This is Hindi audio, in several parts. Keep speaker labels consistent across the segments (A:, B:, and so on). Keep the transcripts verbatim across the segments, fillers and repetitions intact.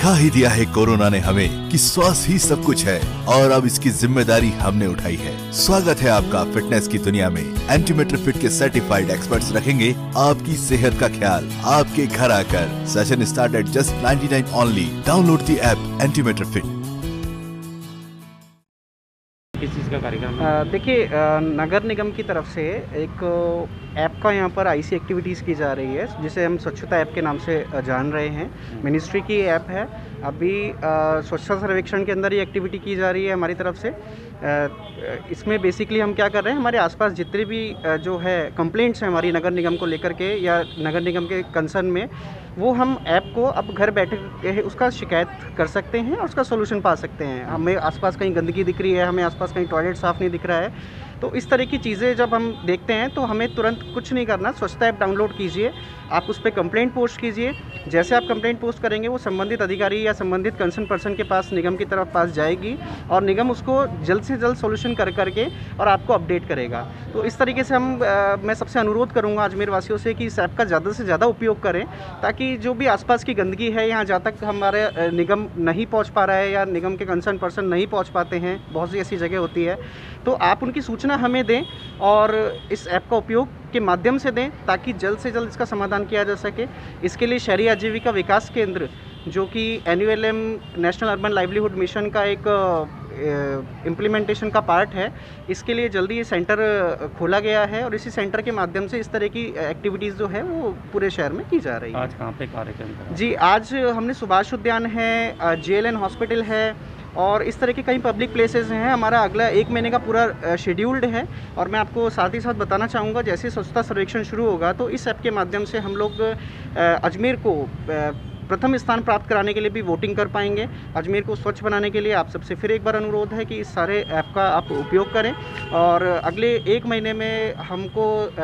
A: सिखा ही दिया है कोरोना ने हमें कि स्वास्थ्य ही सब कुछ है और अब इसकी जिम्मेदारी हमने उठाई है। स्वागत है आपका फिटनेस की दुनिया में। एंटीमीटर फिट के सर्टिफाइड एक्सपर्ट्स रखेंगे आपकी सेहत का ख्याल आपके घर आकर। Session start at just ninety nine only. Download the app एंटीमीटर फिट।
B: किस चीज़ का कार्यक्रम है?
C: देखिए, नगर निगम की तरफ से एक ऐप का यहाँ पर आईसी एक्टिविटीज़ की जा रही है, जिसे हम स्वच्छता ऐप के नाम से जान रहे हैं। मिनिस्ट्री की ऐप है। अभी स्वच्छता सर्वेक्षण के अंदर ये एक्टिविटी की जा रही है हमारी तरफ से। इसमें बेसिकली हम क्या कर रहे हैं, हमारे आसपास जितने भी जो है कंप्लेंट्स हैं हमारी नगर निगम को लेकर के या नगर निगम के कंसर्न में, वो हम ऐप को अब घर बैठे उसका शिकायत कर सकते हैं और उसका सोल्यूशन पा सकते हैं। हमें आसपास कहीं गंदगी दिख रही है, हमें आसपास कहीं टॉयलेट साफ़ नहीं दिख रहा है, तो इस तरह की चीज़ें जब हम देखते हैं तो हमें तुरंत कुछ नहीं करना, स्वच्छता ऐप डाउनलोड कीजिए, आप उस पर कंप्लेंट पोस्ट कीजिए। जैसे आप कंप्लेंट पोस्ट करेंगे वो संबंधित अधिकारी या संबंधित कंसर्न पर्सन के पास, निगम की तरफ पास जाएगी और निगम उसको जल्द से जल्द सॉल्यूशन कर करके और आपको अपडेट करेगा। तो इस तरीके से हम आ, मैं सबसे अनुरोध करूंगा अजमेर वासियों से कि इस ऐप का ज़्यादा से ज़्यादा उपयोग करें, ताकि जो भी आसपास की गंदगी है, यहाँ जहाँ तक हमारे निगम नहीं पहुँच पा रहा है या निगम के कंसर्न पर्सन नहीं पहुँच पाते हैं, बहुत सी ऐसी जगह होती है, तो आप उनकी सूचना हमें दें और इस ऐप का उपयोग के माध्यम से दें, ताकि जल्द से जल्द इसका समाधान किया जा सके। इसके लिए शहरी आजीविका विकास केंद्र, जो कि N U L M National Urban Livelihood Mission का एक इम्प्लीमेंटेशन का पार्ट है, इसके लिए जल्दी ये सेंटर खोला गया है और इसी सेंटर के माध्यम से इस तरह की एक्टिविटीज़ जो है वो पूरे शहर में की जा रही है।
B: आज कहाँ पे कार्यक्रम?
C: जी, आज हमने सुभाष उद्यान है, जे एल एन हॉस्पिटल है और इस तरह के कई पब्लिक प्लेसेस हैं। हमारा अगला एक महीने का पूरा शेड्यूल्ड है और मैं आपको साथ ही साथ बताना चाहूँगा, जैसे स्वच्छता सर्वेक्षण शुरू होगा तो इस ऐप के माध्यम से हम लोग अजमेर को प्रथम स्थान प्राप्त कराने के लिए भी वोटिंग कर पाएंगे। अजमेर को स्वच्छ बनाने के लिए आप सबसे फिर एक बार अनुरोध है कि इस सारे ऐप का आप उपयोग करें और अगले एक महीने में हमको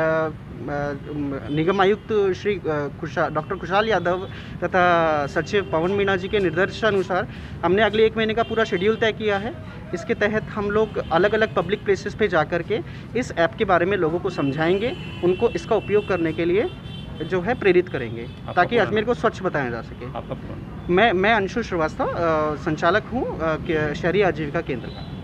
C: निगम आयुक्त श्री खुशा डॉक्टर खुशहाल यादव तथा सचिव पवन मीणा जी के निर्देशानुसार हमने अगले एक महीने का पूरा शेड्यूल तय किया है। इसके तहत हम लोग अलग अलग पब्लिक प्लेसेस पे जा कर के इस ऐप के बारे में लोगों को समझाएंगे, उनको इसका उपयोग करने के लिए जो है प्रेरित करेंगे, ताकि अजमेर को स्वच्छ बताया जा सके।
B: आपका
C: मैं मैं अंशु श्रीवास्तव, संचालक हूँ शहरी आजीविका केंद्र का।